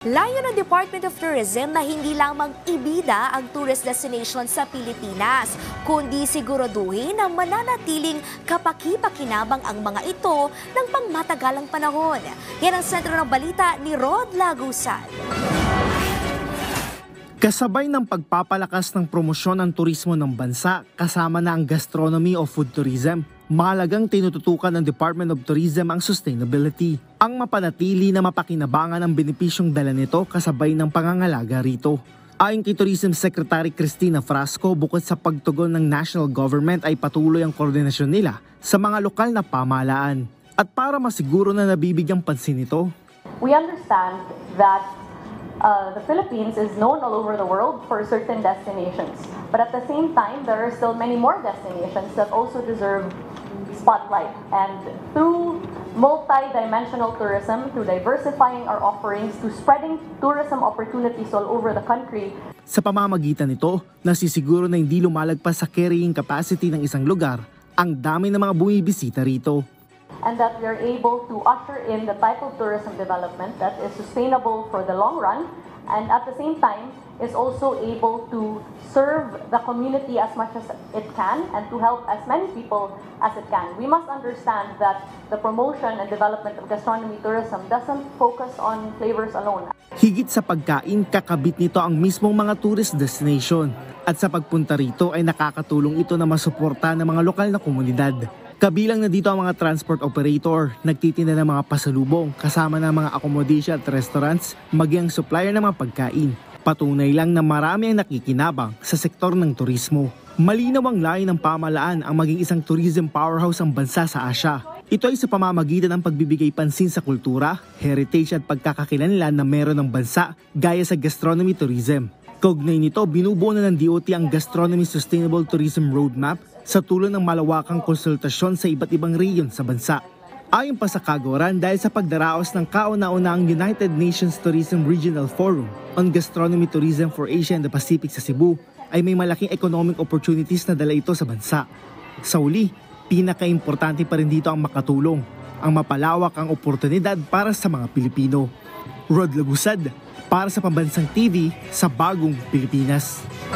Layo ng Department of Tourism na hindi lamang ibida ang tourist destination sa Pilipinas, kundi siguraduhin na mananatiling kapaki-pakinabang ang mga ito ng pangmatagalang panahon. Yan ang sentro ng balita ni Rod Lagusan. Kasabay ng pagpapalakas ng promosyon ng turismo ng bansa, kasama na ang gastronomy o food tourism, mahalagang tinututukan ng Department of Tourism ang sustainability. Ang mapanatili na mapakinabangan ang benepisyong dala nito kasabay ng pangangalaga rito. Ayon kay Tourism Secretary Cristina Frasco, bukod sa pagtugon ng national government ay patuloy ang koordinasyon nila sa mga lokal na pamahalaan. At para masiguro na nabibigyang pansin ito, we understand that the Philippines is known all over the world for certain destinations. But at the same time, there are still many more destinations that also deserve spotlight. And through multi-dimensional tourism, through diversifying our offerings, to spreading tourism opportunities all over the country. Sa pamamagitan nito, nasisiguro na hindi lumalagpas sa carrying capacity ng isang lugar ang dami ng mga bumibisita rito. And that we are able to usher in the type of tourism development that is sustainable for the long run, and at the same time is also able to serve the community as much as it can and to help as many people as it can. We must understand that the promotion and development of gastronomy tourism doesn't focus on flavors alone. Higit sa pagkain, kakabit nito ang mismong mga tourist destination. At sa pagpunta rito ay nakakatulong ito na masuporta ng mga lokal na komunidad. Kabilang na dito ang mga transport operator, nagtitinda ng mga pasalubong, kasama ng mga accommodation at restaurants, maging supplier ng mga pagkain. Patunay lang na marami ang nakikinabang sa sektor ng turismo. Malinaw ang layo ng pamahalaan ang maging isang tourism powerhouse ang bansa sa Asia. Ito ay sa pamamagitan ng pagbibigay pansin sa kultura, heritage at pagkakakilanlan na meron ng bansa gaya sa gastronomy tourism. Kaugnay nito, binubuo na ng DOT ang Gastronomy Sustainable Tourism Roadmap sa tulong ng malawakang konsultasyon sa iba't ibang rehiyon sa bansa. Ayon pa sa Kagawaran, dahil sa pagdaraos ng kauna-unahang United Nations Tourism Regional Forum on Gastronomy Tourism for Asia and the Pacific sa Cebu, ay may malaking economic opportunities na dala ito sa bansa. Sa uli, pinaka-importante pa rin dito ang makatulong, ang mapalawak ang oportunidad para sa mga Pilipino. Rod Lagusad, para sa Pambansang TV sa Bagong Pilipinas.